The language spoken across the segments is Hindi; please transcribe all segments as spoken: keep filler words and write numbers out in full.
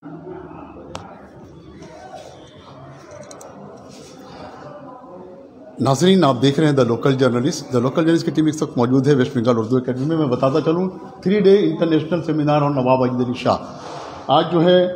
नाज़रीन, आप देख रहे हैं the local journalist. The local journalist की टीम इस वक्त मौजूद है वेस्ट बंगाल उर्दू अकेडमी में। मैं बताता चलूँ, थ्री डे इंटरनेशनल सेमिनार और नवाब वाजिद अली शाह। आज जो है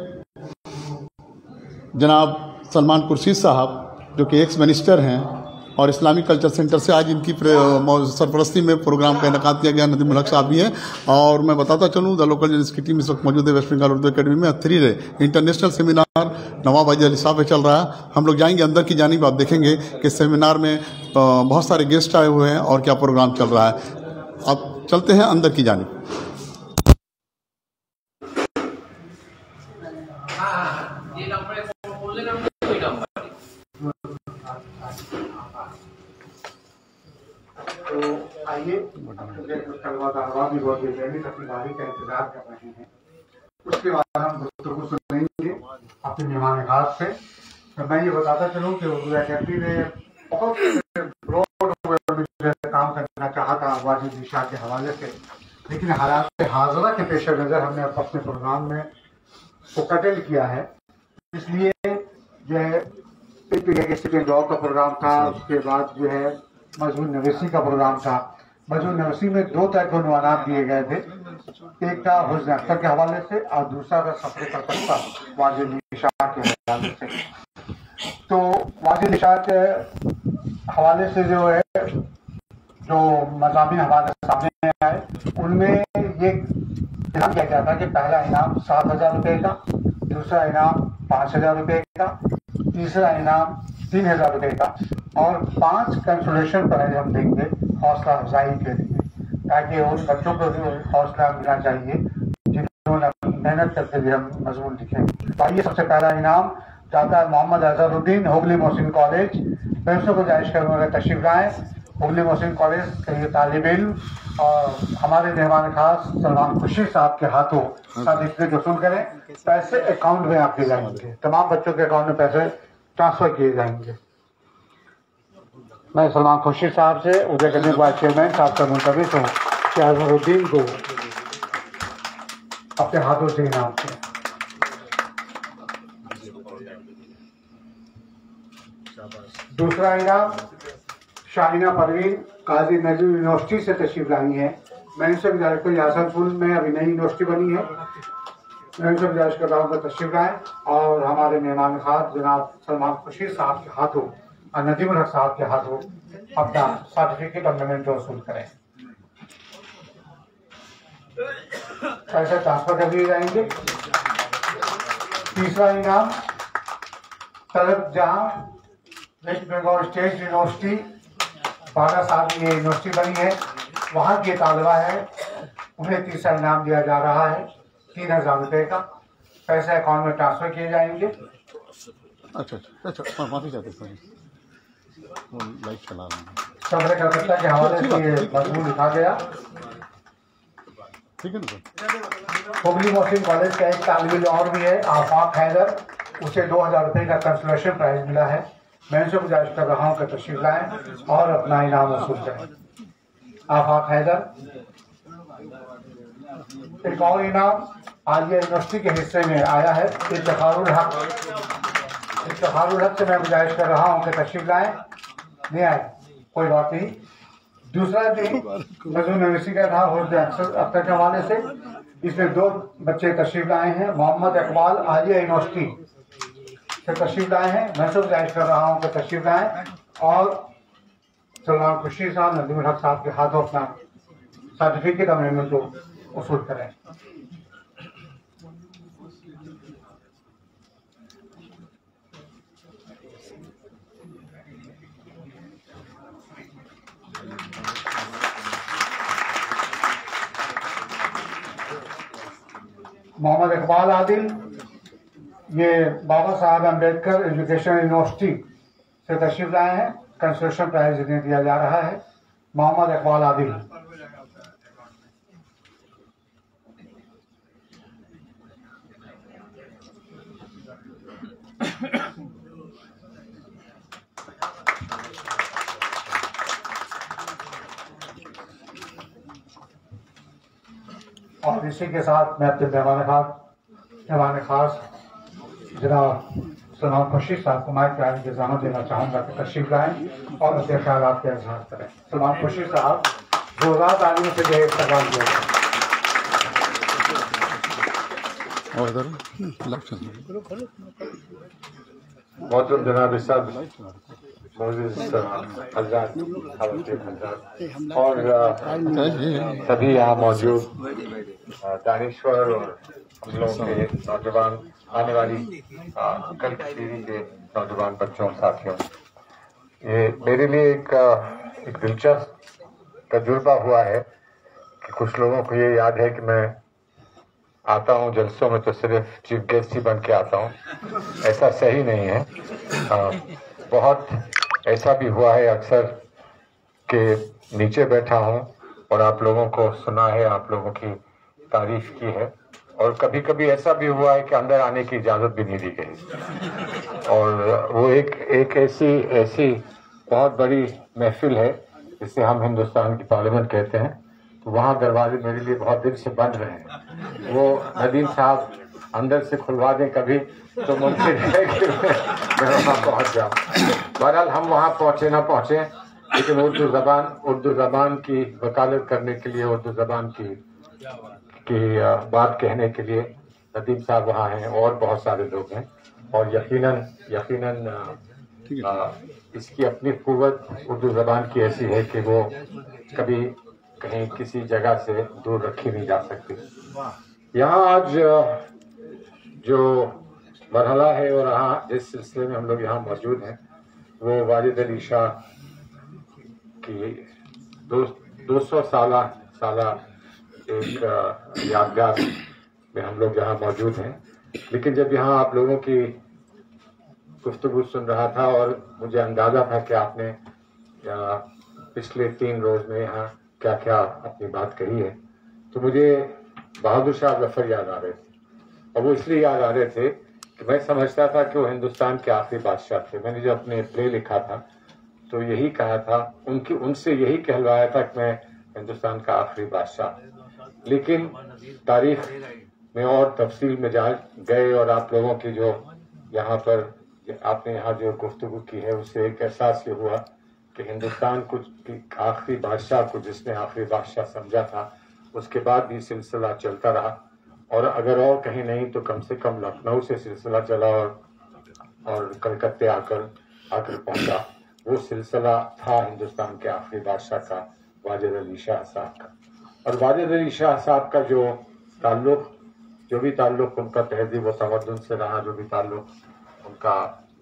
जनाब सलमान खुर्शीद साहब जो कि एक्स मिनिस्टर हैं और इस्लामिक कल्चर सेंटर से आज इनकी सरपरस्ती में प्रोग्राम का इनेकाद किया गया। नदीम उल हक साहब भी हैं। और मैं बताता चलूँ, द लोकल जर्नलिस्ट की टीम इस वक्त मौजूद है वेस्ट बंगाल उर्दू अकेडमी में। Three day international seminar Nawab Wajid Ali Sahab पे चल रहा है। हम लोग जाएंगे अंदर की जानिब। आप देखेंगे कि सेमिनार में बहुत सारे गेस्ट आए हुए हैं और क्या प्रोग्राम चल रहा है। अब चलते हैं अंदर की जानिब। तो आइए, तलबा भी बहुत बेचैनी अपनी बारी का इंतजार कर रहे हैं। उसके बाद हम गुफ्तगू सुनेंगे अपने मेहमान खास से। तो मैं ये बताता चलूँ कि उर्दू अकेडमी में बहुत ब्रॉड काम करना चाहा था वाजिद अली शाह के हवाले से, लेकिन हालात हाज़िरा के पेश नज़र हमने अपने प्रोग्राम में को कटल किया है। इसलिए जो है एक दौर का प्रोग्राम था, उसके बाद जो है मजमून नवीसी का प्रोग्राम था। मजमून नवीसी में दो तरह के उन्वानात दिए गए थे, एक था हुस्न अख्तर के हवाले से और दूसरा था सफर कलकत्ता वाजिद अली शाह के हवाले से। तो वाजिद अली शाह के हवाले से जो है जो मज़ामीन हमारे सामने आए, उनमें ये इनाम किया गया था कि पहला इनाम सात हज़ार रुपये का, दूसरा इनाम पाँच हज़ार रुपये का, तीसरा इनाम तीन हज़ार रुपये का और पांच कंसोलेशन प्राइज हम देंगे हौसला अफजाई के लिए, ताकि उन बच्चों को भी हौसला मिलना चाहिए जिन्होंने मेहनत करते हुए हम मजमून लिखे। तो आइए, सबसे पहला इनाम जाता है मोहम्मद अजहरुद्दीन, हुबली मोहसिन कॉलेज। पैसों को जायज करने तशरीफ लाएँ। हुबली मोहसिन कॉलेज के लिए तालिब इल्म और हमारे मेहमान खास सलमान खुर्शीद साहब के हाथों सर्टिफिकेट वसूल करें। पैसे अकाउंट में आपके जाएंगे, तमाम बच्चों के अकाउंट में पैसे ट्रांसफर किए जाएंगे। मैं सलमान खुर्शीद साहब से उदय करने के बाद चेयरमैन साहब का मुंतबिस हूँ कि अजहरुद्दीन को अपने हाथों से इनाम किया। दूसरा इनाम शाहिना परवीन काजी नजर यूनिवर्सिटी से तशरीफ लाई है। मैं इनसे गुजारिश करूँ, यासरपुर में अभी नई यूनिवर्सिटी बनी है, मैं इनसे गुजारिश कर रहा हूँ कि तशरीफ लाएँ और हमारे मेहमान खास जनाब सलमान खुर्शीद साहब के हाथों और नदीम उल हक साहब के हाथों अपना सर्टिफिकेट और मेमेंट वसूल करें। पैसे ट्रांसफर कर दिए जाएंगे। तीसरा इनाम तलब जहां वेस्ट बंगाल स्टेट यूनिवर्सिटी बारह साल की ये यूनिवर्सिटी बनी है, वहाँ के तालबा है, उन्हें तीसरा इनाम दिया जा रहा है तीन हजार रुपये का। पैसे अकाउंट में ट्रांसफर किए जाएंगे। अच्छा अच्छा अच्छा माफी चाहते हैं, लाइव चला रहे हैं। सफर कलकत्ता के हवाले से ये मजमून लिखा गया। ठीक है ना सर। हुबली मोहसिन कॉलेज का एक तालिब इल्म और भी है, आफाक हैदर, उसे दो हजार रुपये का कंसोलेशन प्राइज मिला है। मैं इनसे गुजारिश कर रहा हूँ कि तशरीफ लाएं और अपना इनाम वसूल करें। आफाक हैदर। एक और इनाम आज यूनिवर्सिटी के हिस्से में आया है, इफ्तिखारुल हक। इफ्तिखारुल हक से मैं गुजारिश कर रहा हूँ कि तशरीफ लाएं। नहीं आए, कोई बात नहीं। दूसरा भी मजमून नवीसी का था हुस्न अख्तर के हवाले से, इसमें दो बच्चे तशरीफ लाए हैं। मोहम्मद इकबाल आलिया यूनिवर्सिटी से तशरीफ लाए हैं। मैं सब गुजारिश कर रहा हूँ कि तशरीफ लाएँ और सलमान खुर्शीद साहब नदीम उल हक साहब के हाथों अपना सर्टिफिकेट और मेमेंट को वसूल करें। मोहम्मद इकबाल आदिल, ये बाबा साहब अम्बेडकर एजुकेशन यूनिवर्सिटी से तशरीफ लाए हैं। कंसोलेशन प्राइज इन्हें दिया जा रहा है। मोहम्मद इकबाल आदिल। और इसी के साथ मैं अपने मेहमान खास मेहमान खास जनाब सलमान खुर्शीद साहब को माइक पे आने की इजाजत देना चाहूँगा कि तशरीफ लाएं और अपने ख्यालात का इजहार करें। सलमान खुर्शीद साहब जोरदार तालियों से जो है इस्तेमाल किया जाए। मोहतरम जनाब साहब और सभी यहाँ मौजूद दानिश्वर और हम लोगों के नौजवान आने वाली कल की पीढ़ी के नौजवान बच्चों साथियों, ये मेरे लिए एक एक दिलचस्प तजुर्बा हुआ है कि कुछ लोगों को ये याद है कि मैं आता हूँ जलसों में तो सिर्फ चीफ गेस्ट ही बन के आता हूँ। ऐसा सही नहीं है। आ, बहुत ऐसा भी हुआ है अक्सर कि नीचे बैठा हूँ और आप लोगों को सुना है, आप लोगों की तारीफ की है, और कभी कभी ऐसा भी हुआ है कि अंदर आने की इजाज़त भी नहीं दी गई। और वो एक एक ऐसी ऐसी बहुत बड़ी महफिल है जिसे हम हिंदुस्तान की पार्लियामेंट कहते हैं, तो वहाँ दरवाजे मेरे लिए बहुत दिन से बंद रहे हैं। वो नदीम साहब अंदर से खुलवा दें कभी तो मुमकिन है कि मैं वहाँ पहुँच जाऊँ। बहरहाल हम वहाँ पहुँचे ना पहुँचे, लेकिन उर्दू ज़बान उर्दू ज़बान की वकालत करने के लिए, उर्दू ज़बान की की बात कहने के लिए नदीम साहब वहाँ हैं और बहुत सारे लोग हैं। और यकीनन यकीनन आ, इसकी अपनी कुव्वत उर्दू ज़बान की ऐसी है कि वो कभी कहीं किसी जगह से दूर रखी नहीं जा सकती। यहाँ आज जो मरहला है और यहाँ जिस सिलसिले में हम लोग यहाँ मौजूद हैं वो वाजिद अली शाह की दो दो सौ साला साला एक यादगार में हम लोग यहाँ मौजूद हैं। लेकिन जब यहाँ आप लोगों की गुफ्तगू सुन रहा था और मुझे अंदाजा था कि आपने पिछले तीन रोज में यहाँ क्या क्या अपनी बात कही है, तो मुझे बहादुर शाह जफर याद आ रहे थे। और वो इसलिए याद आ रहे थे कि मैं समझता था कि वो हिंदुस्तान के आखिरी बादशाह थे। मैंने जो अपने प्ले लिखा था तो यही कहा था, उनकी उनसे यही कहलवाया था कि मैं हिंदुस्तान का आखिरी बादशाह। लेकिन तारीख में और तफसील में जा गए और आप लोगों की जो यहाँ पर आपने यहाँ जो गुफ्तगू की है उससे एक एहसास ये हुआ कि हिंदुस्तान को आखिरी बादशाह को जिसने आखिरी बादशाह समझा था उसके बाद भी सिलसिला चलता रहा। और अगर और कहीं नहीं तो कम से कम लखनऊ से सिलसिला चला और और कलकत्ते आकर आकर पहुंचा। वो सिलसिला था हिंदुस्तान के आखिरी बादशाह का, वाजिद अली शाह साहब का। और वाजिद अली शाह साहब का जो ताल्लुक जो भी ताल्लुक उनका तहजीब व तमद्दुन से रहा, जो भी ताल्लुक उनका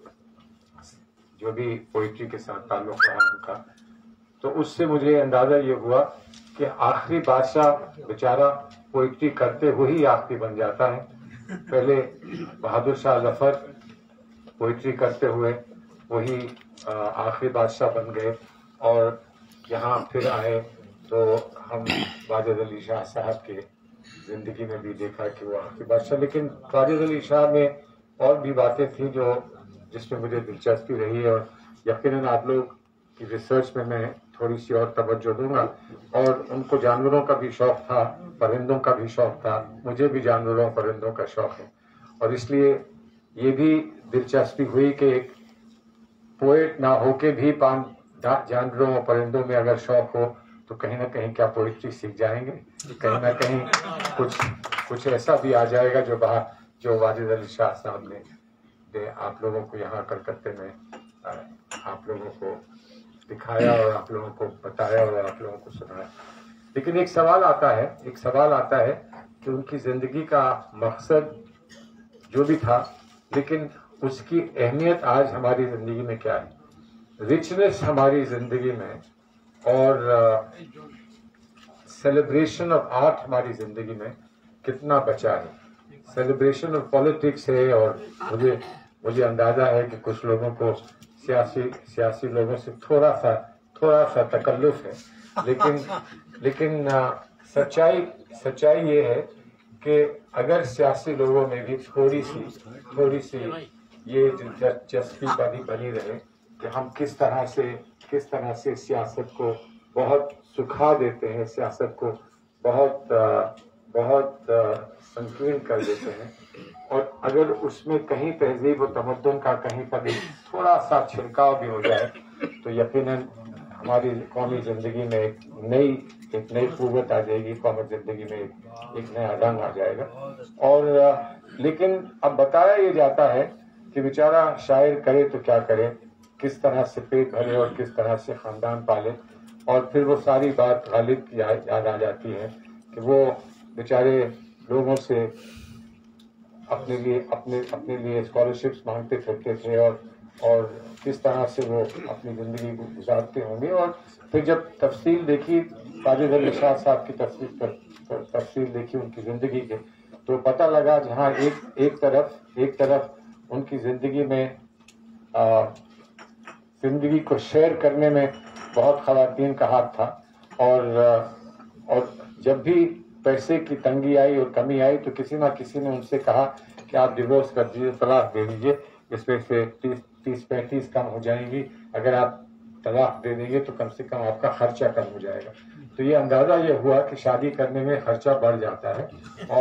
जो भी पोइट्री के साथ ताल्लुक रहा उनका, तो उससे मुझे अंदाजा ये हुआ कि आखिरी बादशाह बेचारा पोइट्री करते हुए ही आखिरी बन जाता है। पहले बहादुर शाह जफर पोइट्री करते हुए वही आखिरी बादशाह बन गए और यहाँ फिर आए तो हम वाजिद अली शाह साहब के जिंदगी में भी देखा कि वो आखिरी बादशाह। लेकिन वाजिद अली शाह में और भी बातें थी जो जिसमें मुझे दिलचस्पी रही और यकीनन आप लोग की रिसर्च में मैं थोड़ी सी और तवज्जो दूंगा। और उनको जानवरों का भी शौक था, परिंदों का भी शौक था, मुझे भी जानवरों परिंदों का शौक है। और इसलिए ये भी दिलचस्पी हुई कि एक पोएट ना होके भी पान जानवरों और परिंदों में अगर शौक हो तो कहीं ना कहीं क्या पोइट्री सीख जाएंगे, कहीं ना कहीं कुछ कुछ ऐसा भी आ जाएगा जो बाहर जो वाजिद अली शाह साहब ने दे आप लोगों को यहाँ कलकत्ते में आप लोगों को दिखाया और आप लोगों को बताया और आप लोगों को सुनाया। लेकिन एक सवाल आता है एक सवाल आता है कि उनकी जिंदगी का मकसद जो भी था, लेकिन उसकी अहमियत आज हमारी जिंदगी में क्या है, रिचनेस हमारी जिंदगी में और सेलिब्रेशन ऑफ आर्ट हमारी जिंदगी में कितना बचा है। सेलिब्रेशन ऑफ पॉलिटिक्स है और मुझे मुझे अंदाजा है कि कुछ लोगों को सियासी सियासी लोगों से थोड़ा सा थोड़ा सा तकल्लुफ है, लेकिन लेकिन सच्चाई सच्चाई ये है कि अगर सियासी लोगों में भी थोड़ी सी थोड़ी सी ये दिलचस्पी बनी बनी रहे कि हम किस तरह से किस तरह से सियासत को बहुत सुखा देते हैं, सियासत को बहुत बहुत संकीर्ण कर देते हैं, और अगर उसमें कहीं तहजीब और तमद्दुन का कहीं पर भी थोड़ा सा छिड़काव भी हो जाए तो यकीनन हमारी कौमी जिंदगी में एक नई एक नई कुव्वत आ जाएगी, कौमी जिंदगी में एक, एक नया रंग आ जाएगा। और लेकिन अब बताया ये जाता है कि बेचारा शायर करे तो क्या करे, किस तरह से पेट भरे और किस तरह से खानदान पाले, और फिर वो सारी बात गालिब की याद आ जाती है कि वो बेचारे लोगों से अपने लिए अपने अपने लिए स्कॉलरशिप्स मांगते फिरते थे और और किस तरह से वो अपनी ज़िंदगी को गुजारते होंगे। और फिर जब तफसील देखी, वाजिद अली शाह साहब की तफसील तफसील देखी उनकी ज़िंदगी के, तो पता लगा जहाँ एक एक तरफ एक तरफ उनकी ज़िंदगी में ज़िंदगी को शेयर करने में बहुत ख़वातीन का हाथ था, और और जब भी पैसे की तंगी आई और कमी आई तो किसी ना किसी ने उनसे कहा कि आप डिवोर्स कर दीजिए, तलाक दे दीजिए, इसमें से तीस तीस पैंतीस कम हो जाएंगी, अगर आप तलाक दे देंगे तो कम से कम आपका खर्चा कम हो जाएगा। तो ये अंदाज़ा ये हुआ कि शादी करने में खर्चा बढ़ जाता है,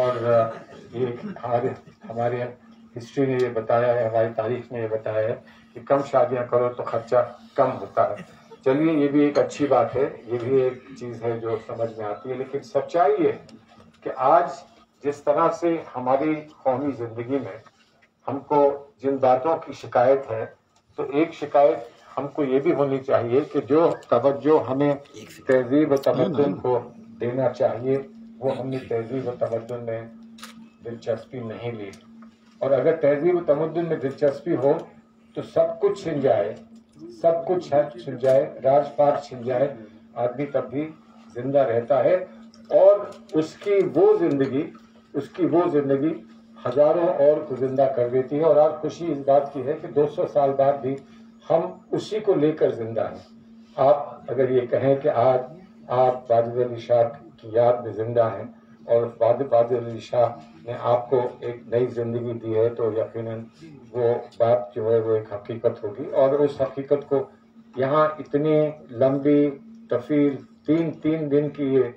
और ये हमारे हमारे हिस्ट्री ने ये बताया है, हमारी तारीख ने ये बताया है कि कम शादियां करो तो खर्चा कम होता है। चलिए, ये भी एक अच्छी बात है, ये भी एक चीज़ है जो समझ में आती है। लेकिन सच्चाई ये कि आज जिस तरह से हमारी कौमी ज़िंदगी में हमको जिन बातों की शिकायत है, तो एक शिकायत हमको ये भी होनी चाहिए कि जो तवज्जो हमें तहजीब और तमद्दुन को देना चाहिए वो हमने तहजीब और तमद्दुन में दिलचस्पी नहीं ली। और अगर तहजीब और तमद्दुन में दिलचस्पी हो तो सब कुछ छिन जाए, सब कुछ छिन जाए, राजपाट छिन जाए, आदमी तब भी जिंदा रहता है। और उसकी वो जिंदगी उसकी वो जिंदगी हजारों और को जिंदा कर देती है। और आज खुशी इस बात की है कि दो सौ साल बाद भी हम उसी को लेकर जिंदा हैं। आप अगर ये कहें कि आज आप वाजिद अली शाह की याद में जिंदा हैं और वाजिद अली शाह ने आपको एक नई जिंदगी दी है, तो यकीनन वो बात जो है वो एक हकीकत होगी। और उस हकीकत को यहाँ इतनी लंबी तफील तीन तीन दिन की ये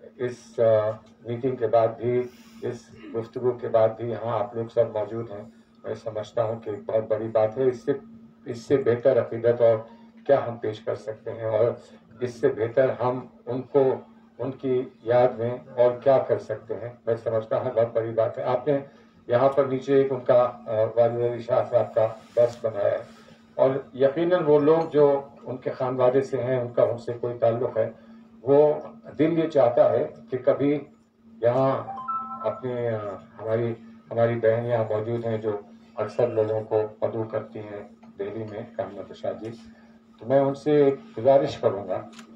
इस आ, मीटिंग के बाद भी, इस गुफ्तगू के बाद भी यहाँ आप लोग सब मौजूद हैं, मैं समझता हूँ कि बहुत बड़ी बात है। इससे इससे बेहतर अकीदत और क्या हम पेश कर सकते हैं, और इससे बेहतर हम उनको उनकी याद में और क्या कर सकते हैं, मैं समझता हूँ बहुत बड़ी बात है। आपने यहाँ पर नीचे एक उनका वाजिद अली शाह साहब का बस बनाया है, और यकीनन वो लोग जो उनके खानवादे से हैं, उनका उनसे कोई ताल्लुक़ है, वो दिल ये चाहता है कि कभी यहाँ अपने हमारी हमारी बहन यहाँ मौजूद हैं जो अक्सर लोगों को मदऊ करती हैं दिल्ली में, कामना शाह जी, तो मैं उनसे एक गुजारिश करूँगा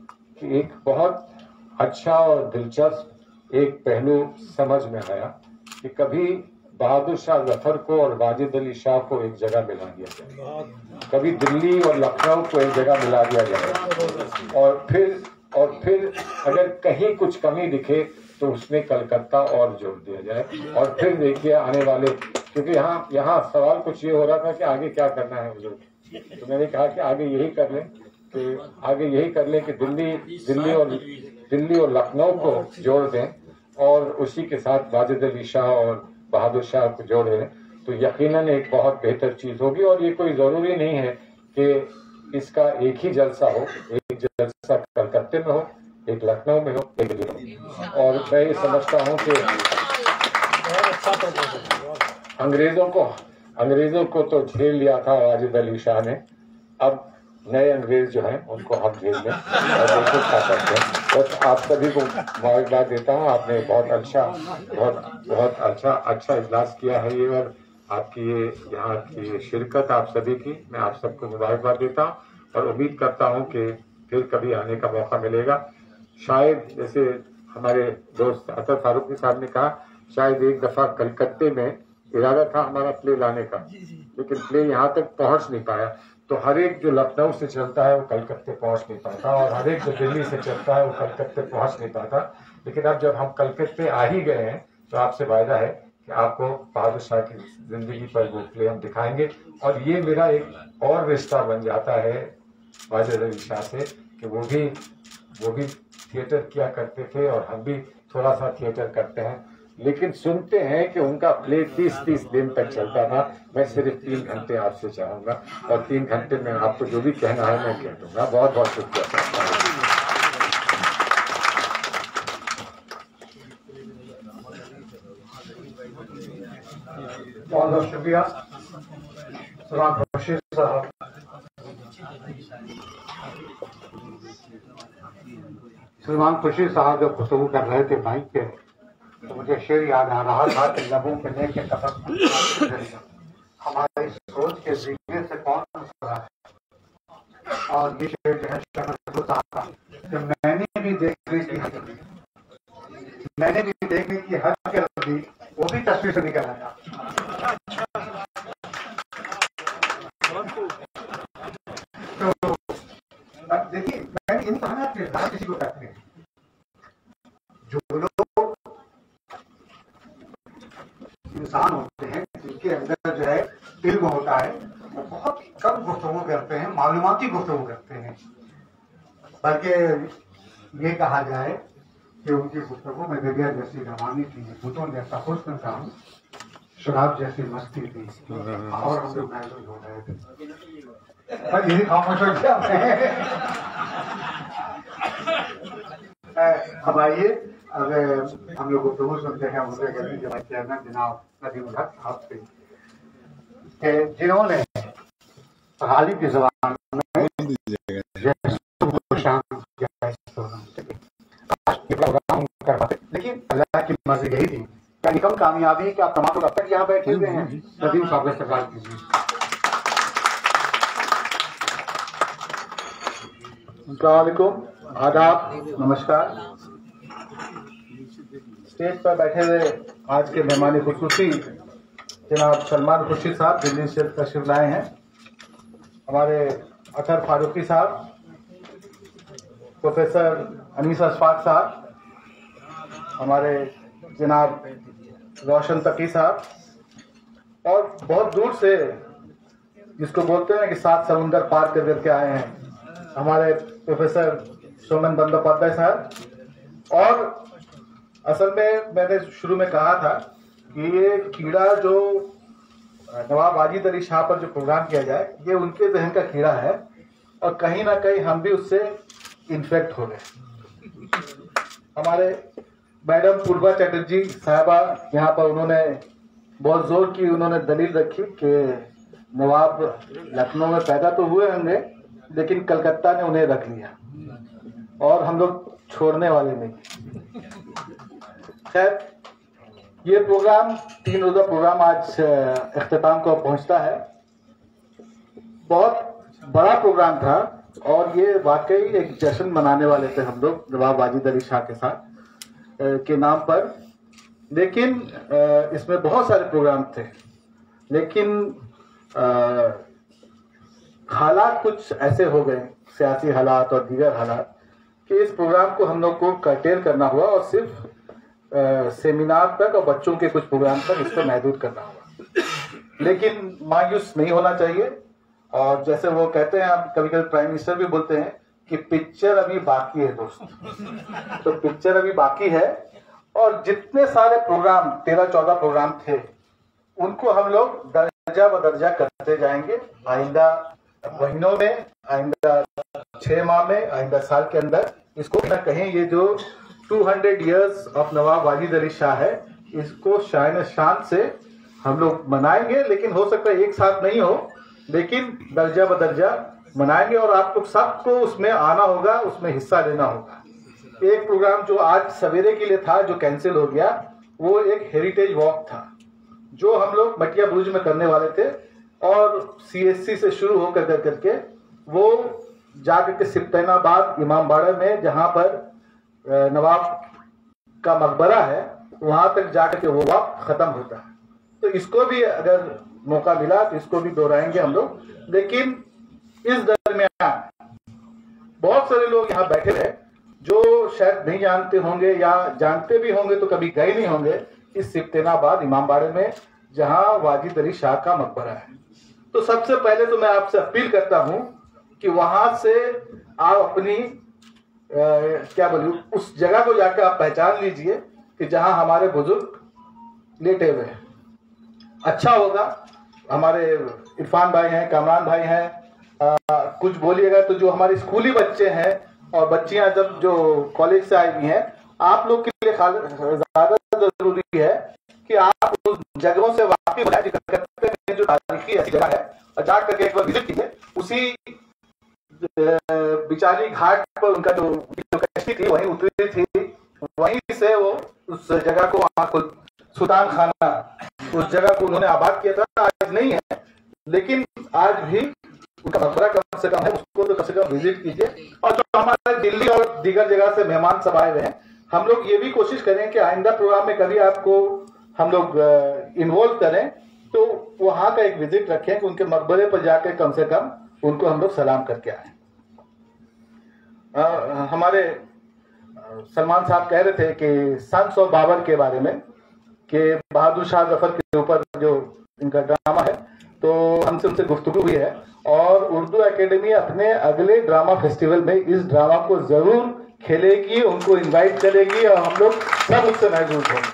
कि एक बहुत अच्छा और दिलचस्प एक पहलू समझ में आया कि कभी बहादुर शाह जफर को और वाजिद अली शाह को एक जगह मिला दिया जाए, कभी दिल्ली और लखनऊ को एक जगह मिला दिया जाए, और फिर और फिर अगर कहीं कुछ कमी दिखे तो उसमें कलकत्ता और जोड़ दिया जाए। और फिर देखिए आने वाले, क्योंकि यहाँ यहाँ सवाल कुछ ये हो रहा था कि आगे क्या करना है हुजूर, तो मैंने कहा कि आगे यही कर लें कि आगे यही कर लें कि दिल्ली दिल्ली और दिल्ली और लखनऊ को जोड़ दें और उसी के साथ वाजिद अली शाह और बहादुर शाह को जोड़ दें, तो यकीनन एक बहुत बेहतर चीज़ होगी। और ये कोई ज़रूरी नहीं है कि इसका एक ही जलसा हो, एक जलसा कलकत्ते में हो, एक लखनऊ में हो, एक दिल्ली में। और मैं ये समझता हूँ कि अंग्रेजों को अंग्रेजों को तो झेल लिया था वाजिद अली शाह ने, अब नए अंग्रेज जो हैं उनको हम झेल लें और देखो क्या करते हैं। बस आप सभी को मुबारकबाद देता हूँ, आपने बहुत अच्छा बहुत बहुत अच्छा अच्छा इजलास किया है ये, और आपकी ये यहाँ की शिरकत आप सभी की मैं आप सबको मुबारकबाद देता हूँ, और उम्मीद करता हूँ कि फिर कभी आने का मौका मिलेगा। शायद जैसे हमारे दोस्त अतर फारूकी साहब ने कहा, शायद एक दफ़ा कलकत्ते में इरादा था हमारा प्ले लाने का, लेकिन प्ले यहाँ तक पहुँच नहीं पाया, तो हर एक जो लखनऊ से चलता है वो कलकत्ते पहुँच नहीं पाता, और हर एक जो दिल्ली से चलता है वो कलकत्ते पहुँच नहीं पाता। लेकिन अब जब हम कलकत्ते आ ही गए हैं तो आपसे वायदा है कि आपको बहादुर शाह की जिंदगी पर वो प्ले हम दिखाएंगे। और ये मेरा एक और रिश्ता बन जाता है वाजिद अली शाह से कि वो भी वो भी थिएटर किया करते थे और हम भी थोड़ा सा थिएटर करते हैं, लेकिन सुनते हैं कि उनका प्ले तीस तीस दिन तक चलता था। मैं सिर्फ तीन घंटे आपसे चाहूंगा और तीन घंटे में आपको जो भी कहना है मैं कह दूंगा। बहुत बहुत शुक्रिया। बहुत बहुत शुक्रिया सलाम बशीर साहब। सलमान खुर्शीद साहब जब गुफ्तगू कर रहे थे माइक पे तो मुझे शेर याद आ रहा था कि लबों के लेके कदम हमारी सोच के जीने से कौन सरा है। और ये शेर जो है साहब का कि मैंने भी देखने की मैंने भी देखने की हद कर दी, वो भी तस्वीर से निकल आया। तो देखिए मैंने इन कहा किरदार किसी को कहते हैं, जो लोग इंसान होते हैं जिनके अंदर जो है इल्म होता है वो बहुत कम गुफ्तगू करते हैं, मालूमाती गुफ्तगू करते हैं। बल्कि ये कहा जाए कि उनकी गुफ्तगू में दरिया जैसी रवानी थी, भूतों जैसा हुस्न था, शराब जैसी मस्ती थी और हम लोग महसूस हो रहे थे। पर यही खामोश हो गया। अब आइए, अब हम लोग गुफ्तगू सुनते हैं उनसे कहते जब चेयरमैन जनाब नदीम उल हक साहब से, जिन्होंने गालिब की जबान में लेकिन अल्लाह की मर्जी यही थी क्या निकम कामयाबी क्या तमाम अब तक यहाँ बैठे हुए हैं। नदीम साहब से सवाल कीजिए। अस्सलाम वालेकुम, आदाब, नमस्कार। स्टेज पर बैठे हुए आज के मेहमान खुसूसी जनाब सलमान खुर्शीद साहब दिल्ली से तशरीफ लाए हैं, हमारे अतर फारूकी साहब, प्रोफेसर अनीस अशफाक साहब, हमारे जनाब रोशन तकी साहब, और बहुत दूर से जिसको बोलते हैं कि सात समुंदर पार कर करके आए हैं हमारे प्रोफेसर सोमन बंदोपाध्याय साहब। और असल में मैंने शुरू में कहा था कि ये कीड़ा जो नवाब वाजिद अली शाह पर जो प्रोग्राम किया जाए ये उनके जहन का कीड़ा है और कहीं ना कहीं हम भी उससे इन्फेक्ट हो गए। हमारे मैडम पूर्वा चटर्जी साहबा यहाँ पर उन्होंने बहुत जोर की उन्होंने दलील रखी कि नवाब लखनऊ में पैदा तो हुए होंगे लेकिन कलकत्ता ने उन्हें रख लिया और हम लोग छोड़ने वाले नहीं। खैर ये प्रोग्राम तीन रोजा प्रोग्राम आज इख्तिताम को पहुंचता है। बहुत बड़ा प्रोग्राम था और ये वाकई एक जश्न मनाने वाले थे हम लोग नवाब वाजिद अली शाह के साथ के नाम पर, लेकिन इसमें बहुत सारे प्रोग्राम थे लेकिन हालात कुछ ऐसे हो गए, सियासी हालात और दीगर हालात, कि इस प्रोग्राम को हम लोग को कर्टेल करना हुआ और सिर्फ आ, सेमिनार तक और बच्चों के कुछ प्रोग्राम तक इसको महदूद करना हुआ। लेकिन मायूस नहीं होना चाहिए और जैसे वो कहते हैं, आप कभी कभी प्राइम मिनिस्टर भी बोलते हैं कि पिक्चर अभी बाकी है दोस्त, तो पिक्चर अभी बाकी है और जितने सारे प्रोग्राम तेरह चौदह प्रोग्राम थे उनको हम लोग दर्जा ब दर्जा करते जाएंगे आइंदा महीनों में, आइंदा छह माह में, आइंदा साल के अंदर। इसको कहें ये जो दो सौ इयर्स ऑफ नवाब वाजिद अली शाह है इसको शान शान से हम लोग मनाएंगे, लेकिन हो सकता है एक साथ नहीं हो लेकिन दर्जा ब दर्जा मनाएंगे और आप लोग सबको उसमें आना होगा, उसमें हिस्सा लेना होगा। एक प्रोग्राम जो आज सवेरे के लिए था जो कैंसिल हो गया वो एक हेरिटेज वॉक था जो हम लोग मटिया बुरुज में करने वाले थे और सीएससी से शुरू होकर कर करके वो जाकर के सिप्तैनाबाद इमामबाड़ा में जहां पर नवाब का मकबरा है वहां तक जाकर के वो वॉक खत्म होता है। तो इसको भी अगर मौका मिला तो इसको भी दोहराएंगे हम लोग। लेकिन इस दरमियान बहुत सारे लोग यहाँ बैठे हैं जो शायद नहीं जानते होंगे या जानते भी होंगे तो कभी गए नहीं होंगे इस सिप्तैनाबाद इमामबाड़े में जहां वाजिद अली शाह का मकबरा है। तो सबसे पहले तो मैं आपसे अपील करता हूं कि वहां से आप अपनी आ, क्या बोलूं उस जगह को जाकर आप पहचान लीजिए कि जहां हमारे बुजुर्ग लेटे हुए हैं। अच्छा होगा, हमारे इरफान भाई हैं, कामरान भाई हैं, आ, कुछ बोलिएगा तो जो हमारे स्कूली बच्चे हैं और बच्चियां जब जो कॉलेज से आई हुई हैं, आप लोग के लिए ज्यादा जरूरी है कि आप उस जगहों से वाकिफ हैं जो तारीखी ऐसी जगह है, और जा करके एक बार विजिट कीजिए। उसी बिचारी घाट पर उनका जो कश्ती थी वहीं उतरी थी, वहीं से वो उस जगह को वहां सुल्तान खाना उस जगह को उन्होंने आबाद किया था। आज नहीं है, लेकिन आज भी उनका मकबरा कम से कम है, उसको तो कम से कम विजिट कीजिए। और जो हमारे दिल्ली और दीगर जगह से मेहमान सब आए हुए हैं, हम लोग ये भी कोशिश करें कि आइंदा प्रोग्राम में कभी आपको हम लोग इन्वॉल्व करें तो वहां का एक विजिट रखें कि उनके मकबरे पर जाकर कम से कम उनको हम लोग सलाम करके आए। हमारे सलमान साहब कह रहे थे कि सन्स ऑफ बाबर के बारे में, कि बहादुर शाह जफर के ऊपर जो इनका ड्रामा है, तो हमसे उनसे गुफ्तगू हुई है और उर्दू एकेडमी अपने अगले ड्रामा फेस्टिवल में इस ड्रामा को जरूर खेलेगी, उनको इनवाइट करेगी और हम लोग सब उससे महसूस होंगे।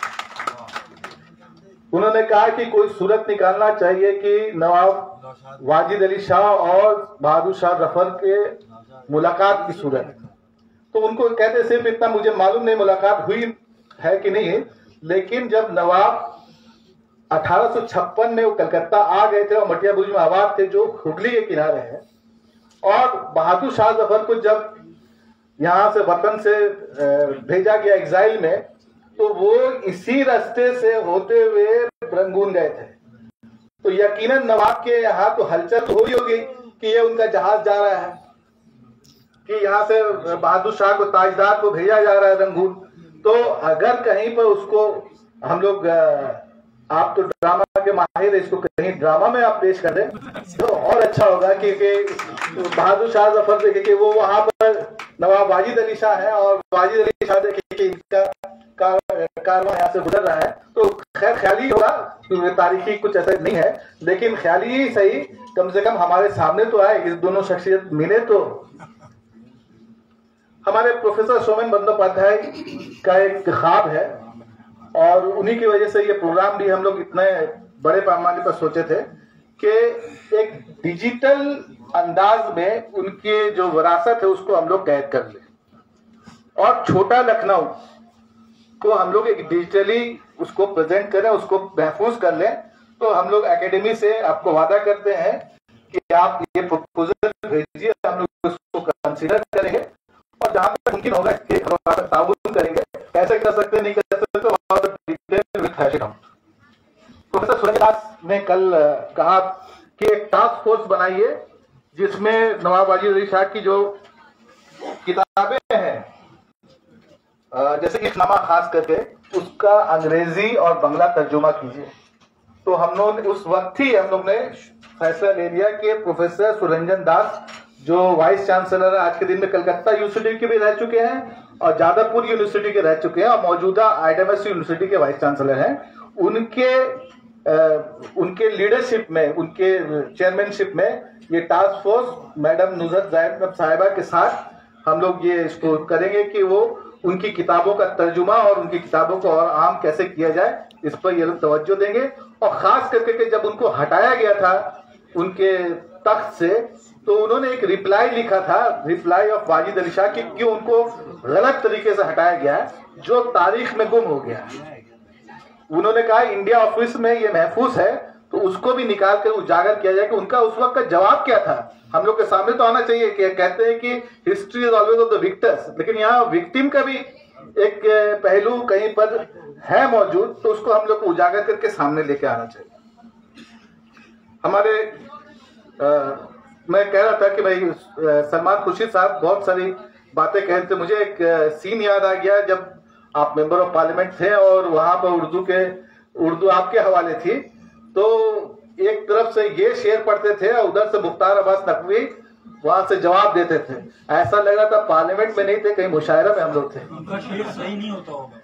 उन्होंने कहा कि कोई सूरत निकालना चाहिए कि नवाब वाजिद अली शाह और बहादुर शाह जफर के मुलाकात की सूरत। तो उनको कहते सिर्फ इतना मुझे मालूम नहीं मुलाकात हुई है कि नहीं, लेकिन जब नवाब अठारह सौ छप्पन में वो कलकत्ता आ गए थे और मटिया बुर्ज में आबाद थे जो हुगली के किनारे है, और बहादुर शाह जफर को जब यहाँ से वतन से भेजा गया एग्जाइल में, तो वो इसी रास्ते से होते हुए रंगून गए थे। तो यकीनन नवाब के यहाँ तो हलचल हो ही होगी कि ये उनका जहाज जा रहा है, कि यहाँ से बहादुर शाह को ताजदार को भेजा जा रहा है रंगून। तो अगर कहीं पर उसको हम लोग, आप तो ड्रामा के माहिर, इसको कहीं ड्रामा में आप पेश कर दें तो और अच्छा होगा, क्योंकि बहादुर शाह जफर देखे कि वो वहां पर नवाब वाजिद अली शाह है और वाजिद अली शाह देखे कि इनका कारवां यहाँ से गुजर रहा है। तो खैर ख्याली होगा, क्योंकि तारीखी कुछ ऐसा नहीं है, लेकिन ख्याली ही सही, कम से कम हमारे सामने तो आए, इस दोनों शख्सियत मिले। तो हमारे प्रोफेसर सोमेन बंदोपाध्याय का एक ख्वाब है और उन्हीं की वजह से ये प्रोग्राम भी हम लोग इतने बड़े पैमाने पर सोचे थे कि एक डिजिटल अंदाज में उनकी जो विरासत है उसको हम लोग कैद कर लें और छोटा लखनऊ को हम लोग एक डिजिटली उसको प्रेजेंट करें, उसको महफूज कर लें। तो हम लोग एकेडमी से आपको वादा करते हैं कि आप ये प्रपोजल भेजिए, हम लोग उसको कंसीडर करेंगे और जहां तक मुमकिन होगा कि हम ताउन करेंगे। कैसे कर सकते नहीं कर सकते तो प्रोफेसर सूरजदास ने कल कहा कि एक टास्क फोर्स बनाइए जिसमें नवाब वाजिद अली शाह की जो किताबें हैं, जैसे कि इस्लामा खास करके, उसका अंग्रेजी और बांग्ला तर्जुमा कीजिए। तो हम लोग उस वक्त ही हम लोग ने फैसला ले लिया कि प्रोफेसर सुरंजन दास जो वाइस चांसलर आज के दिन में कलकत्ता यूनिवर्सिटी के भी रह चुके हैं और जादवपुर यूनिवर्सिटी के रह चुके हैं और मौजूदा आईडीएमएस यूनिवर्सिटी के वाइस चांसलर हैं, उनके आ, उनके लीडरशिप में, उनके चेयरमैनशिप में ये टास्क फोर्स मैडम नुसरत जायद साहिबा के साथ हम लोग ये इसको करेंगे कि वो उनकी किताबों का तर्जुमा और उनकी किताबों को और आम कैसे किया जाए, इस पर ये लोग तवज्जो देंगे। और खास करके कि जब उनको हटाया गया था उनके तख्त से, तो उन्होंने एक रिप्लाई लिखा था, रिप्लाई ऑफ वाजिद अली शाह, कि क्यों उनको गलत तरीके से हटाया गया है जो तारीख में गुम हो गया है। उन्होंने कहा इंडिया ऑफिस में ये महफूज है, तो उसको भी निकाल कर उजागर किया जाए कि उनका उस वक्त का जवाब क्या था। हम लोग के सामने तो आना चाहिए कि कहते हैं कि history is always of the victors, लेकिन यहाँ विक्टिम का भी एक पहलू कहीं पर है मौजूद, तो उसको हम लोग को उजागर करके सामने लेके आना चाहिए। हमारे आ, मैं कह रहा था कि भाई सलमान खुर्शीद साहब बहुत सारी बातें कह रहे थे। मुझे एक सीन याद आ गया जब आप मेंबर ऑफ पार्लियामेंट थे और वहां पर उर्दू के उर्दू आपके हवाले थी, तो एक तरफ से ये शेर पढ़ते थे और उधर से मुख्तार अब्बास नकवी वहां से जवाब देते थे। ऐसा लग रहा था पार्लियामेंट में नहीं थे, कहीं मुशायरा में हम लोग थे। उनका शेर सही नहीं होता होगा।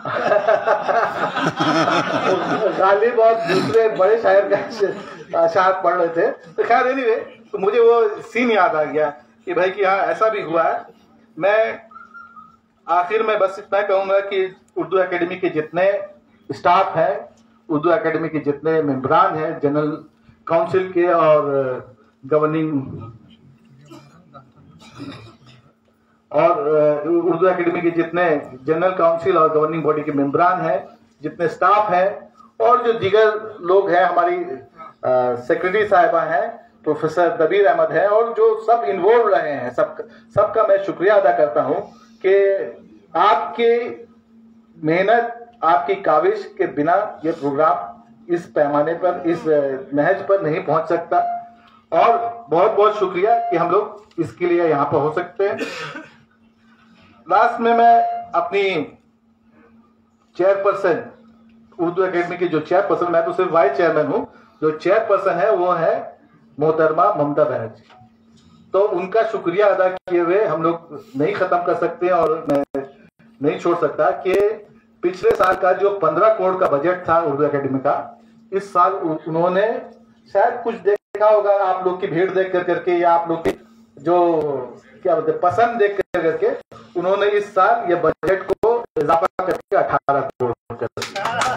गालिब और दूसरे बड़े शायर का शायर पढ़ रहे थे। तो खैर एनीवे, तो मुझे वो सीन याद आ गया कि भाई कि हाँ ऐसा भी हुआ है। मैं आखिर में बस इतना कहूंगा कि उर्दू एकेडमी के जितने स्टाफ है, उर्दू एकेडमी के जितने मेंबरान हैं, जनरल काउंसिल के और गवर्निंग और उर्दू एकेडमी के जितने जनरल काउंसिल और गवर्निंग बॉडी के मेंबरान हैं, जितने स्टाफ हैं और जो दीगर लोग हैं, हमारी सेक्रेटरी साहिबा हैं, प्रोफेसर दबीर अहमद है और जो सब इन्वॉल्व रहे हैं, सब सबका मैं शुक्रिया अदा करता हूं कि आपके मेहनत, आपकी काविश के बिना ये प्रोग्राम इस पैमाने पर, इस महज पर नहीं पहुंच सकता। और बहुत बहुत शुक्रिया कि हम लोग इसके लिए यहाँ पर हो सकते हैं। लास्ट में मैं अपनी चेयरपर्सन, उर्दू एकेडमी की जो चेयरपर्सन, मैं तो सिर्फ वाइस चेयरमैन हूँ, जो चेयरपर्सन है वो है मोहतरमा ममता बनर्जी, तो उनका शुक्रिया अदा किए हुए हम लोग नहीं खत्म कर सकते और मैं नहीं छोड़ सकता कि पिछले साल का जो पंद्रह करोड़ का बजट था उर्दू एकेडमी का, इस साल उन्होंने शायद कुछ देखा होगा, आप लोग की भीड़ देख कर करके या आप लोग की जो क्या बोलते पसंद देख कर करके, उन्होंने इस साल ये बजट को इजाफा करके अठारह करोड़ कर दिया।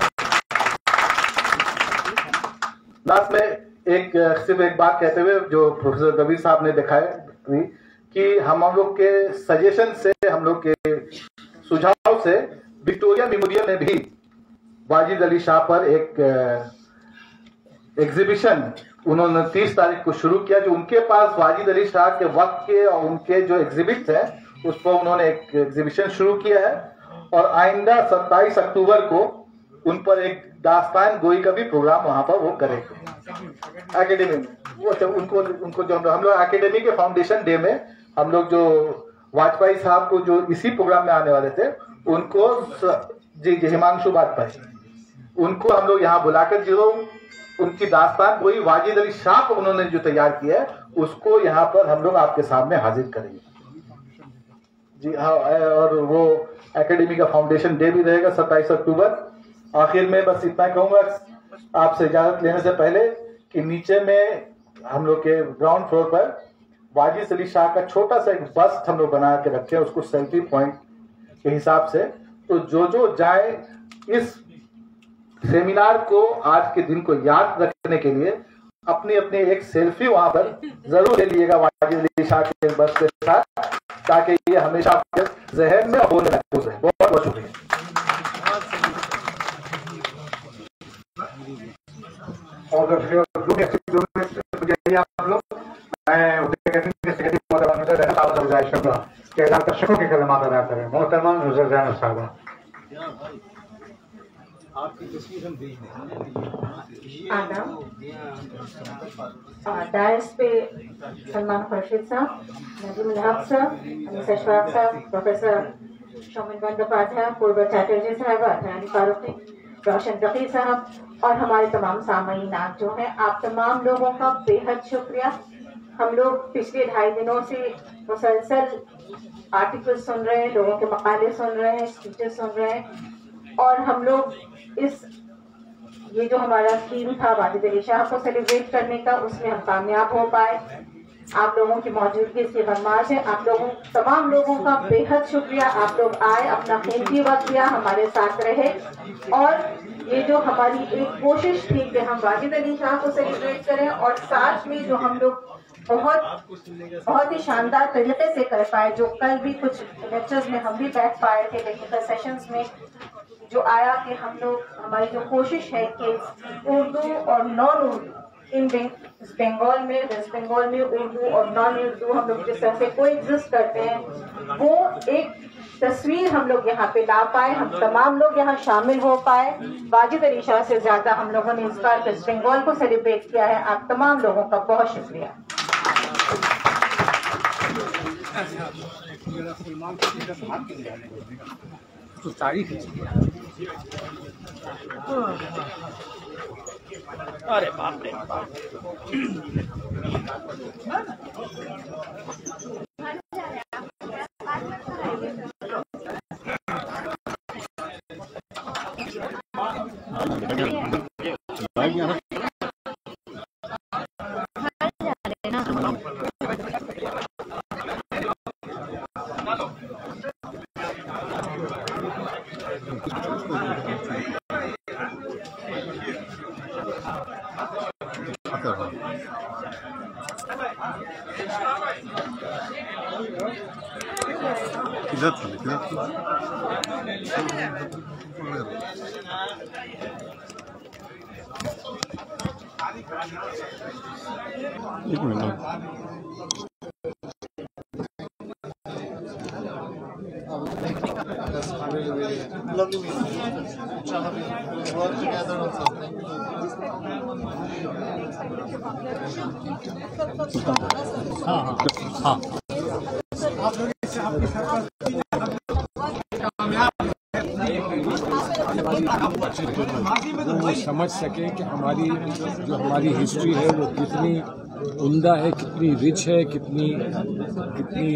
लास्ट में एक सिर्फ एक बात कहते हुए, जो प्रोफेसर दबीर साहब ने दिखाया कि हम हम लोग के सजेशन से, हम लोग के सुझाव से विक्टोरिया मेमोरियल ने भी वाजिद अली शाह पर एक एग्जीबिशन उन्होंने तीस तारीख को शुरू किया। जो उनके पास वाजिद अली शाह के वक्त के और उनके जो एग्जिबिट है उस पर उन्होंने एक एग्जीबिशन शुरू किया है और आइंदा सत्ताईस अक्टूबर को उन पर एक दास्तान गोई का भी प्रोग्राम वहां पर वो करेंगे एकेडमी में। वो जब उनको उनको जो हम लोग एकेडमी के फाउंडेशन डे में हम लोग जो वाजपेयी साहब को जो इसी प्रोग्राम में आने वाले थे, उनको जी जी हिमांशु वाजपेयी, उनको हम लोग यहाँ बुलाकर जो उनकी दास्तान गोई वाजिद अली शाह को उन्होंने जो तैयार किया है, उसको यहाँ पर हम लोग आपके सामने हाजिर करेंगे जी हाँ। और वो एकेडमी का फाउंडेशन डे भी रहेगा सत्ताईस अक्टूबर। आखिर में बस इतना कहूंगा आपसे इजाजत लेने से पहले कि नीचे में हम लोग के ग्राउंड फ्लोर पर वाजिद अली शाह का छोटा सा एक बस्ट हम लोग बना के रखे हैं, उसको सेल्फी पॉइंट के हिसाब से। तो जो जो जाए इस सेमिनार को, आज के दिन को याद रखने के लिए अपनी अपनी एक सेल्फी वहां पर जरूर ले लीजिएगा वाजिद अली शाह के बस्ट के साथ, ताकि ये हमेशा आपके जहन में होने महफूज है। बहुत बहुत शुक्रिया। और आप लोग मैं दर्शकों के कलमात अदा करें। मोहतरमा नुज़र जैनब साहबा, डायस पे सलमान खुर्शीद साहब, नजीमुल हक साहब, अनीस अशफाक साहब, प्रोफेसर शौमिन बंदोपाध्याय, पूर्व चैटर्जी साहबा, अथानी फारूकी, रोशन रफी साहब और हमारे तमाम सामईन जो हैं, आप तमाम लोगों का बेहद शुक्रिया। हम लोग पिछले ढाई दिनों से मुसलसल आर्टिकल सुन रहे हैं, लोगों के मकाले सुन रहे हैं, स्पीचेस सुन रहे हैं और हम लोग इस ये जो हमारा थीम था वाजिद अली शाह को सेलिब्रेट करने का, उसमें हम कामयाब हो पाए। आप लोगों की मौजूदगी इसकी गरमाश है। आप लोगों तमाम लोगों का बेहद शुक्रिया। आप लोग आए, अपना कीमती वक्त दिया, हमारे साथ रहे और ये जो हमारी एक कोशिश थी कि हम वाजिद अली शाह को सेलिब्रेट करें और साथ में जो हम लोग बहुत बहुत ही शानदार तरीके से कर पाए, जो कल भी कुछ लेक्चर्स में हम भी बैठ पाए थे, टेक्निकल सेशंस में जो आया कि हम लोग, हमारी जो कोशिश है कि उर्दू और नॉन उर्दू इन बंगाल में, वेस्ट बंगाल में उर्दू और नॉन उर्दू हम लोग जिस तरह से कोई एग्जिस्ट करते हैं, वो एक तस्वीर हम लोग यहाँ पे ला पाए, हम तमाम लोग यहाँ शामिल हो पाए। वाजिद अली शाह से ज्यादा हम लोगों ने इस बार वेस्ट बंगाल को सेलिब्रेट किया है। आप तमाम लोगों का बहुत शुक्रिया। तो तारीफ अरे बाप रे किधर था किधर था एक मिनट हाँ हाँ वो समझ सके कि हमारी जो हमारी हिस्ट्री है वो कितनी उम्दा है, कितनी रिच है, कितनी कितनी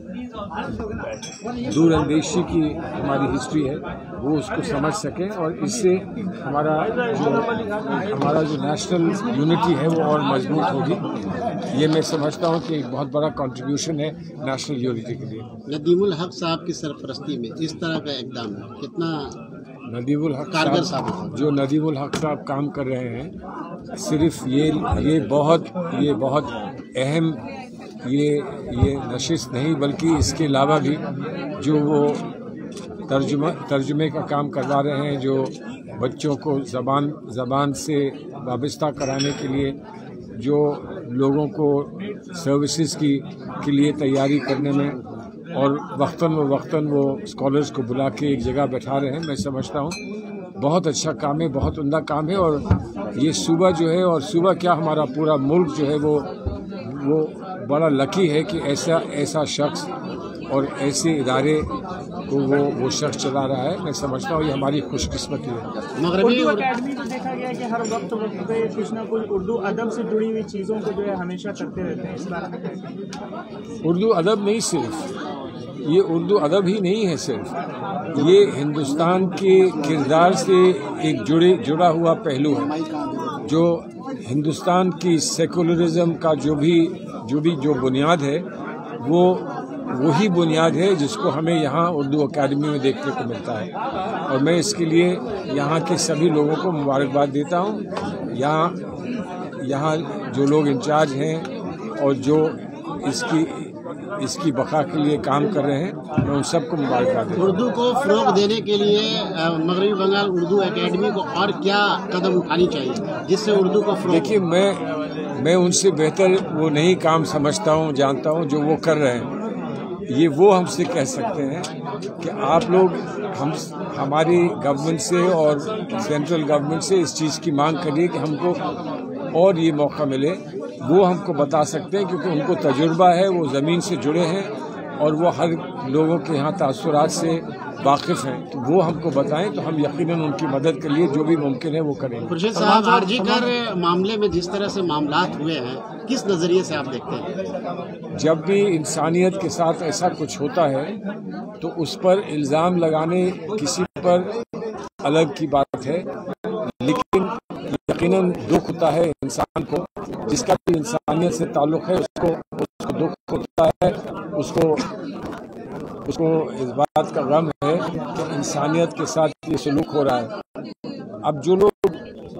दूरअंदेशी की हमारी हिस्ट्री है, वो उसको समझ सके और इससे हमारा जो हमारा जो नेशनल यूनिटी है वो और मजबूत होगी। ये मैं समझता हूँ कि एक बहुत बड़ा कंट्रीब्यूशन है नेशनल यूनिटी के लिए। नदीमुल हक साहब की सरपरस्ती में इस तरह का एकदम कितना नदीमुल हक कारगर साहब साहब जो नदीमुल हक साहब काम कर रहे हैं, सिर्फ ये ये बहुत ये बहुत अहम ये ये नशिस्त नहीं, बल्कि इसके अलावा भी जो वो तर्जुमा तर्जुमे का काम करवा रहे हैं, जो बच्चों को ज़बान ज़बान से वाबस्ता कराने के लिए, जो लोगों को सर्विसेज की के लिए तैयारी करने में और वक्तन व वक्तन वो स्कॉलर्स को बुला के एक जगह बैठा रहे हैं, मैं समझता हूँ बहुत अच्छा काम है, बहुत उम्दा काम है। और ये सूबा जो है और सूबा क्या हमारा पूरा मुल्क जो है वो वो बड़ा लकी है कि ऐसा ऐसा शख्स और ऐसे इदारे को वो वो शख्स चला रहा है। मैं समझता हूँ ये हमारी खुशकिस्मती है। मगरबी उर्दू अकेडमी तो देखा गया कि हर वक्त वक्त पे कुछ ना कुछ उर्दू अदब से जुड़ी हुई चीज़ों को जो है हमेशा करते रहते हैं। इस बारे में उर्दू अदब नहीं, सिर्फ ये उर्दू अदब ही नहीं है, सिर्फ ये हिंदुस्तान के किरदार से एक जुड़े जुड़ा हुआ पहलू है, जो हिंदुस्तान की सेकुलरिज्म का जो भी जो भी जो बुनियाद है वो वही बुनियाद है जिसको हमें यहाँ उर्दू अकेडमी में देखने को मिलता है। और मैं इसके लिए यहाँ के सभी लोगों को मुबारकबाद देता हूँ। यहाँ यहाँ जो लोग इंचार्ज हैं और जो इसकी इसकी बका के लिए काम कर रहे हैं, मैं उन सबको मुबारकबाद देता हूँ। उर्दू को फ़रोग़ देने के लिए मगरबी बंगाल उर्दू एकेडमी को और क्या कदम उठानी चाहिए जिससे उर्दू को फ़रोग़? देखिए, मैं मैं उनसे बेहतर वो नहीं काम समझता हूँ, जानता हूँ जो वो कर रहे हैं। ये वो हमसे कह सकते हैं कि आप लोग हम हमारी गवर्नमेंट से और सेंट्रल गवर्नमेंट से इस चीज़ की मांग करिए कि हमको और ये मौका मिले। वो हमको बता सकते हैं क्योंकि उनको तजुर्बा है, वो ज़मीन से जुड़े हैं और वो हर लोगों के यहाँ तासुरात से वाकिफ़ हैं, तो वो हमको बताएं तो हम यकीनन उनकी मदद के लिए जो भी मुमकिन है वो करेंगे। खुर्शीद साहब, आरजी कर मामले में जिस तरह से मामलात हुए हैं, किस नज़रिए से आप देखते हैं? जब भी इंसानियत के साथ ऐसा कुछ होता है तो उस पर इल्ज़ाम लगाने किसी पर अलग की बात है, लेकिन यकीनन दुख होता है इंसान को, जिसका भी इंसानियत से ताल्लुक़ है उसको उसको दुख होता है, उसको उसको इस बात का गम है कि इंसानियत के साथ ये सलूक हो रहा है। अब जो लोग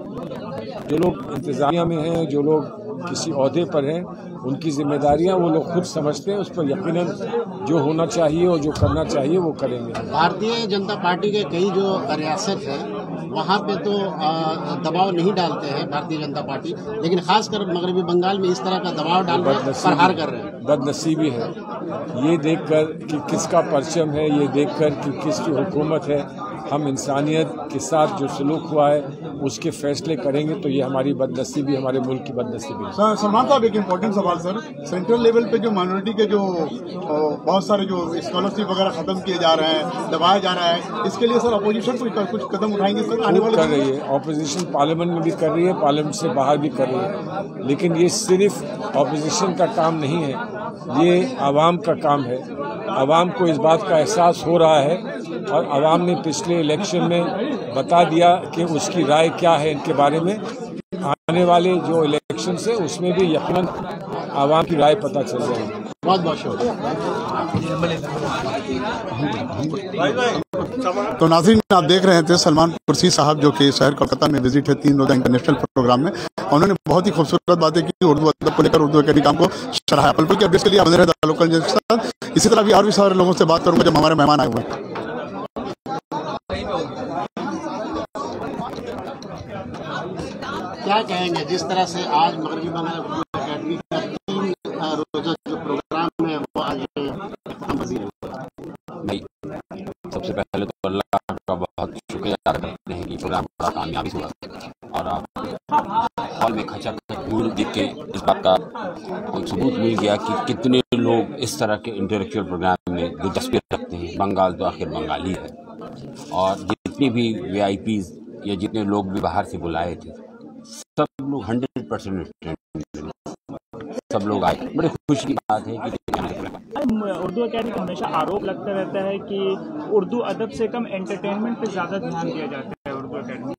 जो लोग इंतज़ामिया में हैं, जो लोग किसी ओहदे पर हैं, उनकी जिम्मेदारियां वो लोग खुद समझते हैं, उस पर यकीनन जो होना चाहिए और जो करना चाहिए वो करेंगे। भारतीय जनता पार्टी के कई जो रियासत है वहाँ पे तो दबाव नहीं डालते हैं भारतीय जनता पार्टी, लेकिन खासकर मगरबी बंगाल में इस तरह का दबाव डाल कर प्रहार कर रहे हैं। बदनसीबी है ये देखकर कि किसका परचम है, ये देखकर कि किसकी हुकूमत है। हम इंसानियत के साथ जो सलूक हुआ है उसके फैसले करेंगे, तो ये हमारी बदनसीबी, हमारे मुल्क की बदनसीबी है। सर सलमान साहब, एक इम्पोर्टेंट सवाल सर, सेंट्रल लेवल पे जो माइनॉरिटी के जो बहुत सारे जो स्कॉलरशिप वगैरह खत्म किए जा रहे हैं, दबाया जा रहा है, इसके लिए सर अपोजिशन कुछ कुछ कदम उठाएंगे सर? आने वाले कर रही है ऑपोजिशन, पार्लियामेंट में भी कर रही है, पार्लियामेंट से बाहर भी कर रही है, लेकिन ये सिर्फ ऑपोजिशन का काम नहीं है, ये आवाम का काम है। आवाम को इस बात का एहसास हो रहा है और आवाम ने पिछले इलेक्शन में बता दिया कि उसकी राय क्या है इनके बारे में। आने वाले जो इलेक्शन है उसमें भी यकीनन आवाम की राय पता चल जाएगी। बहुत बहुत शुक्रिया। तो नाज़रीन, आप देख रहे थे सलमान कुरैशी साहब जो कि शहर कोलकाता में विजिट है तीन रोजा इंटरनेशनल प्रोग्राम में। उन्होंने बहुत ही खूबसूरत बातें की, उर्दू अदब को लेकर उर्दू अकेडमी काम को सराहा। पल पल की अपडेट्स के लिए बने रहे द लोकल न्यूज़ के साथ। इसी तरह भी और भी सारे लोगों से बात करूंगा जब हमारे मेहमान आए हुए हैं। क्या कहेंगे जिस तरह से आज मगरबी बंगाल उर्दू अकेडमी का तीन रोजा जो प्रोग्राम है वो आज नहीं, सबसे पहले तो अल्लाह का बहुत शुक्रिया अदा करते हैं कि प्रोग्राम बड़ा कामयाबी हुआ और हॉल में खचा भीड़ देख के इस बात का एक सबूत मिल गया कि कितने लोग इस तरह के इंटेलेक्चुअल प्रोग्राम में दिलचस्पी रखते हैं। बंगाल तो आखिर बंगाली है और जितने भी वी आई पीज या जितने लोग भी बाहर से बुलाए थे सब लोग हंड्रेड परसेंट सब लोग आए। बड़ी खुशी की बात है कि उर्दू अकेडमी को हमेशा आरोप लगता रहता है कि उर्दू अदब से कम एंटरटेनमेंट पे ज़्यादा ध्यान दिया जाता है उर्दू अकेडमी।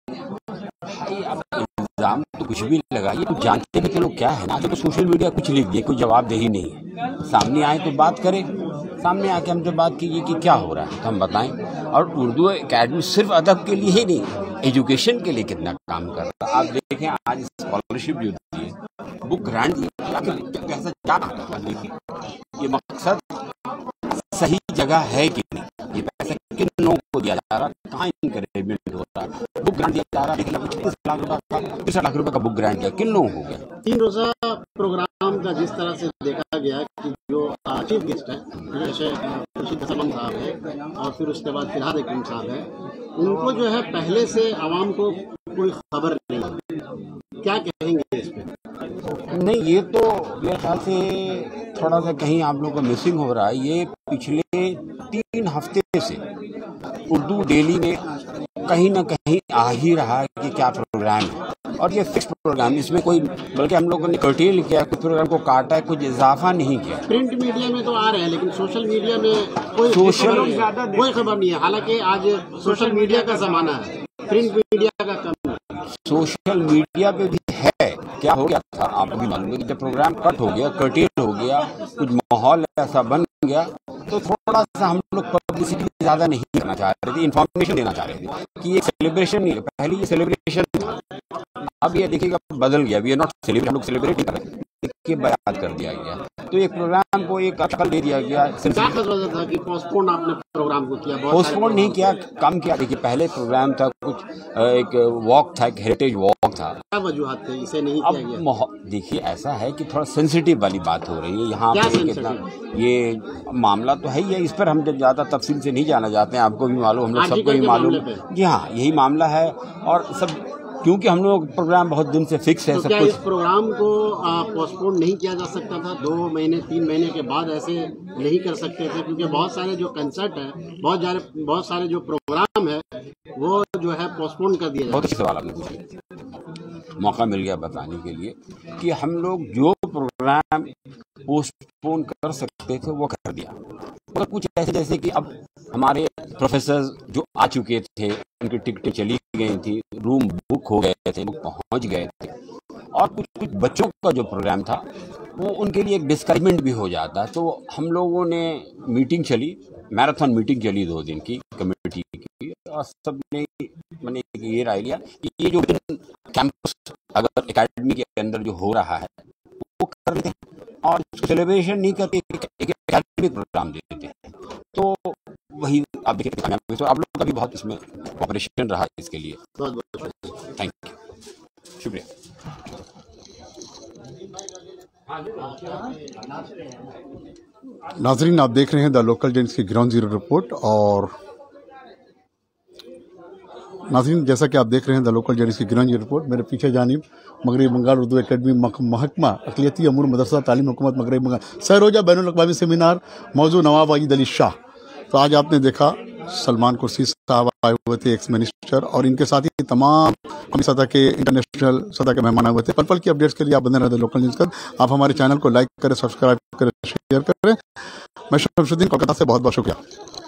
अब इल्ज़ाम तो कुछ भी लगाइए, कुछ जानते भी तो लोग क्या है ना, तो सोशल मीडिया कुछ लिख दिए, कोई जवाब दे ही नहीं है। सामने आए तो बात करें, सामने आके हमसे बात कीजिए कि क्या हो रहा है तो हम बताएं। और उर्दू अकेडमी सिर्फ अदब के लिए ही नहीं, एजुकेशन के लिए कितना काम कर रहा है। आप देखें आज स्कॉलरशिप जो दी है, बुक ग्रांट कैसा क्या देखिए, ये मकसद सही जगह है कि नहीं, ये पैसा किन लोगों को दिया जा रहा है, कहाँ इंकरेजमेंट हो रहा है। बुक ग्रांट दिया जा रहा है, तीस लाख रुपए का तीस लाख रुपए का बुक ग्रांट दिया, किन लोगों को गया। तीन रोजा प्रोग्राम का जिस तरह से देखा गया कि जो चीफ गेस्ट है जैसे खुर्शीद सलमान साहब है और फिर उसके बाद फिरहाद हकीम साहब है, उनको जो है पहले से आवाम को कोई खबर नहीं है। क्या कहेंगे इस पे? नहीं, ये तो मेरे ख्याल से थोड़ा सा कहीं आप लोगों को मिसिंग हो रहा है। ये पिछले तीन हफ्ते से उर्दू डेली में कहीं ना कहीं आ ही रहा है कि क्या प्रोग्राम है और ये फिक्स प्रोग्राम, इसमें कोई बल्कि हम लोगों ने कर्टेल किया, कुछ प्रोग्राम को काटा है, कुछ इजाफा नहीं किया। प्रिंट मीडिया में तो आ रहे हैं लेकिन सोशल मीडिया में कोई सोशल कोई खबर नहीं है। हालांकि आज सोशल मीडिया का जमाना है, प्रिंट मीडिया का कम है। सोशल मीडिया पे भी है। क्या हो गया था आपको भी मालूम है कि जब प्रोग्राम कट हो गया, कर्टेल हो गया, कुछ माहौल ऐसा बन गया तो थोड़ा सा हम लोग पब्लिसिटी ज्यादा नहीं करना चाह रहे थे, इन्फॉर्मेशन देना चाह रहे थे कि ये सेलिब्रेशन नहीं है। पहले ये सेलिब्रेशन था, अब ये देखिएगा बदल गया। वी आर नॉट सेलिब्रेट, हम लोग सेलिब्रेट नहीं कर रहे, के बयान कर दिया गया। तो एक प्रोग्राम को एक अकल दे दिया गया। क्या वजह था कि पोस्टपोन आपने प्रोग्राम को किया? पोस्टपोन नहीं किया, कम किया। देखिए पहले प्रोग्राम था, कुछ एक वॉक था, एक हेरिटेज वॉक था। क्या वजूहत थे इसे नहीं किया गया? अब देखिए ऐसा है कि थोड़ा सेंसिटिव वाली बात हो रही है यहाँ पे। कितना ये मामला तो है ही है, इस पर हम जब ज्यादा तफसील से नहीं जाना चाहते हैं। आपको भी मालूम, हम लोग सबको भी मालूम। जी हाँ, यही मामला है। और सब क्योंकि हम लोग प्रोग्राम बहुत दिन से फिक्स है। तो सब क्या कुछ इस प्रोग्राम को पोस्टपोन नहीं किया जा सकता था? दो महीने तीन महीने के बाद ऐसे नहीं कर सकते थे? क्योंकि बहुत सारे जो कंसर्ट है, बहुत सारे बहुत सारे जो प्रोग्राम है वो जो है पोस्टपोन कर दिया। बहुत अच्छे सवाल आपने पूछा, मौका मिल गया बताने के लिए कि हम लोग जो प्रोग्राम पोस्टपोन कर सकते थे वो कर दिया। और कुछ ऐसे जैसे कि अब हमारे प्रोफेसर जो आ चुके थे, उनकी टिकटें चली गई थी, रूम बुक हो गए थे, बुक पहुंच गए थे। और कुछ कुछ बच्चों का जो प्रोग्राम था वो उनके लिए एक डिस्करेजमेंट भी हो जाता। तो हम लोगों ने मीटिंग चली, मैराथन मीटिंग चली दो दिन की कमेटी की, और सब ने मैंने ये राय लिया कि ये जो कैंपस अगर एकेडमी के अंदर जो हो रहा है वो कर लेते हैं और सेलिब्रेशन नहीं करते, एक एकेडमिक प्रोग्राम देते हैं। तो वही आप देखिए, तो आप लोगों का भी बहुत इसमें कोऑपरेशन रहा इसके लिए। बहुत बहुत थैंक यू, शुक्रिया। नाजरीन, आप देख रहे हैं द लोकल जेंट्स की ग्राउंड जीरो रिपोर्ट। और नाजरीन, जैसा कि आप देख रहे हैं द लोकल जेंट्स की ग्राउंड जीरो रिपोर्ट, मेरे पीछे जानिब मगरबी बंगाल उर्दू अकेडमी महकमा अक़लियती अमूर मदरसा तालीम हुकूमत मगरबी बंगाल सरोजा बैनुल अक़वामी सेमिनार मौजू नवाब वाजिद अली शाह। तो आज आपने देखा सलमान कुरैशी साहब आए हुए थे, एक्स मिनिस्टर, और इनके साथ ही तमाम कौमी सतह के इंटरनेशनल सतह के मेहमान आए हुए थे। पल पल की अपडेट्स के लिए आप बने रहते लोकल न्यूज़ का। आप हमारे चैनल को लाइक करें, सब्सक्राइब करें, शेयर करें। मैं शमशुद्दीन, कोलकाता से बहुत बहुत शुक्रिया।